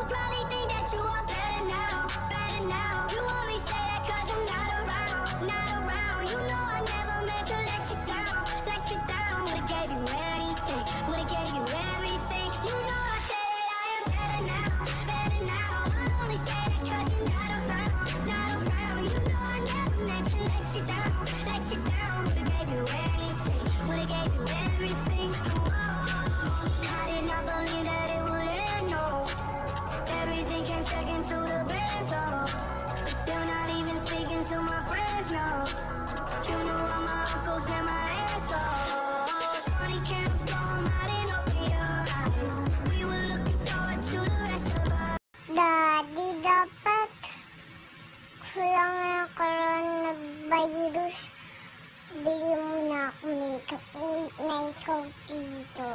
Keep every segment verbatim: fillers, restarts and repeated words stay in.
People probably think that you are better now, better now. You only say that cause I'm not around, not around. You know I never meant to let you down, let you down. Would've gave you anything, would've gave you everything. You know I say that I am better now, better now. I only say that cause you're not around, not around. You know I never meant to let you down, let you down. Would've gave you anything, would've gave you everything. Whoa, I did not believe that it would end, no. Everything came second to the best, oh. You're not even speaking to my friends, no. You know all my uncles and my aunts, oh. Twenty candles blown, I didn't open your eyes. We were looking forward to the rest of our Daddy, dapat kulang na coronavirus. Bili mo na ako makeup. Uwi na ikaw dito.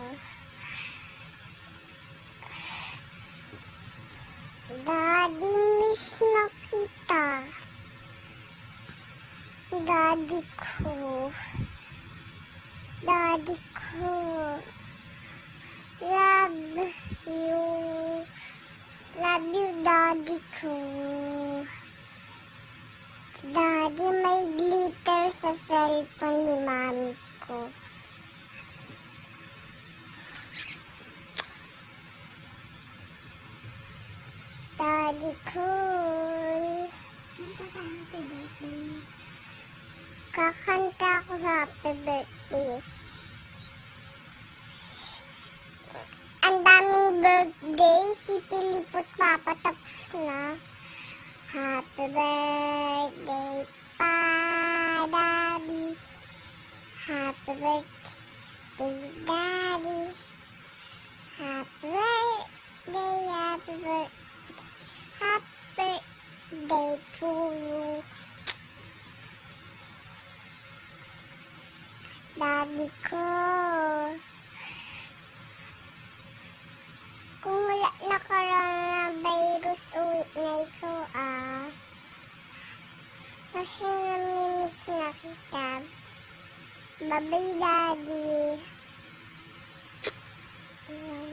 Daddy, miss na kita. Daddy ko. Daddy ko. Love you. Love you, daddy ko. Daddy, may glitter sa cellphone ni mami ko. Daddy cool. Kakanta ako happy birthday. Ang daming birthday. Si Pilipot papatapos na. Happy birthday pa, Daddy. Happy birthday, Daddy. Happy birthday, happy birthday. Happy birthday to you. Daddy ko. Kung wala na coronavirus, uwi na ikaw ah. Kasi namimiss na kita. Bye-bye, Daddy.